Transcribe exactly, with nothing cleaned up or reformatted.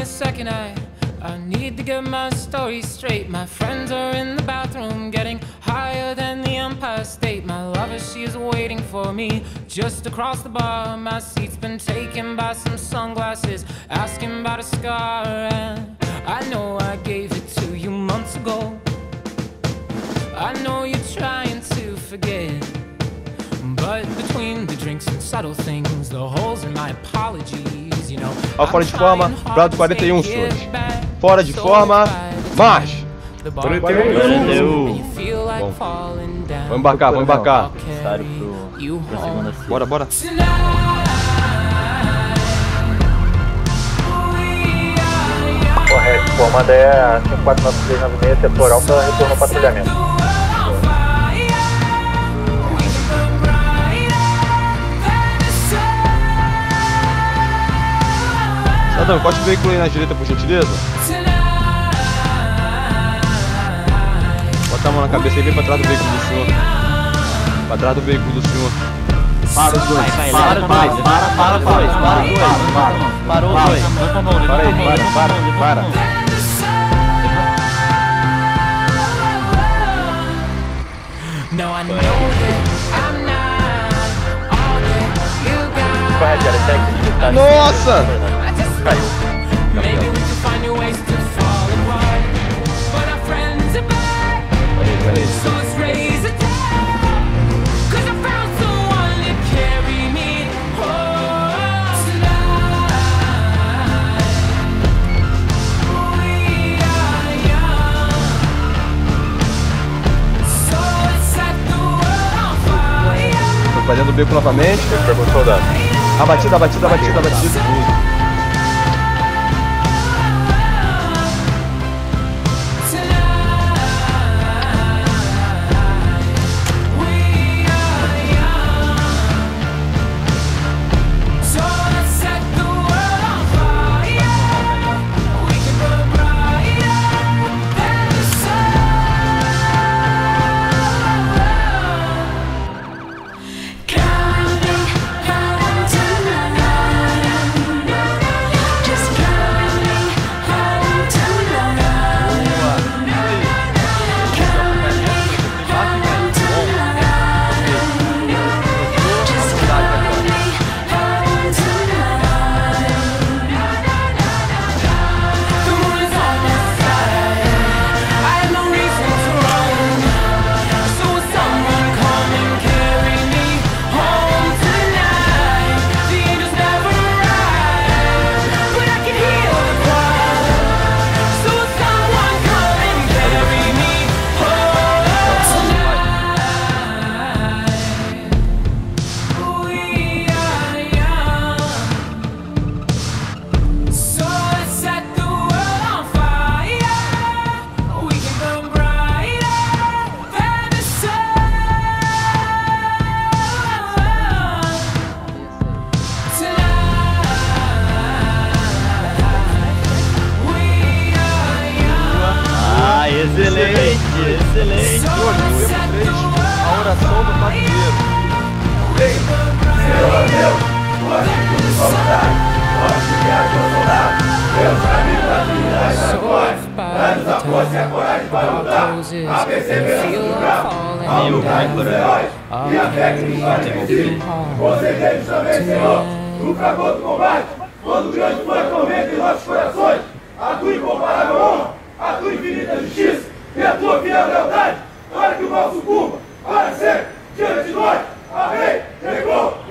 second, I I need to get my story straight. My friends are in the bathroom getting higher than the Empire State. My lover, she is waiting for me just across the bar. My seat's been taken by some sunglasses, asking about a scar. And I know I gave it to you months ago. I know you're trying to forget, but between the drinks and subtle things, the holes in my apologies, you know. Ó, fora de forma, Brado quarenta e um, senhores. Fora de forma, marcha! quarenta e um. Bom, vamos embarcar, vamos embarcar. Necessário pro, pra segunda cena. Bora, bora. Correto, formada é a cinco quatro nove três nove seis, setor alfa, retorno ao patrulhamento. Cidadão, encoste o veículo aí na direita, por gentileza. Bota a mão na cabeça e vem pra trás do veículo do senhor. Pra trás do veículo do senhor. Para os dois, para, para, para, para, para, para, para, parou os dois. Para aí, para, para, para. Correto, era técnico. Nossa! Caiu. Tô fazendo o beco novamente. Perguntou, soldado. Abatida, abatida, abatida, abatida. Excelente, excelente. A oração do patrulheiro. Senhor Deus, nós temos vontade, nós queremos soldado, Deus amigos da dignidade da glória, dá-nos a força e a coragem para lutar, a perseverança do bravo, a lutar dos heróis e a fé que nos faz vencer. Concedemos também, Senhor, no fragor do combate, quando o grande foi a tormenta em nossos corações, a tua incomparável honra, a tua infinita justiça e a tua fiel lealdade, para que o mal sucumba, para sempre, diante de nós, a rei, chegou.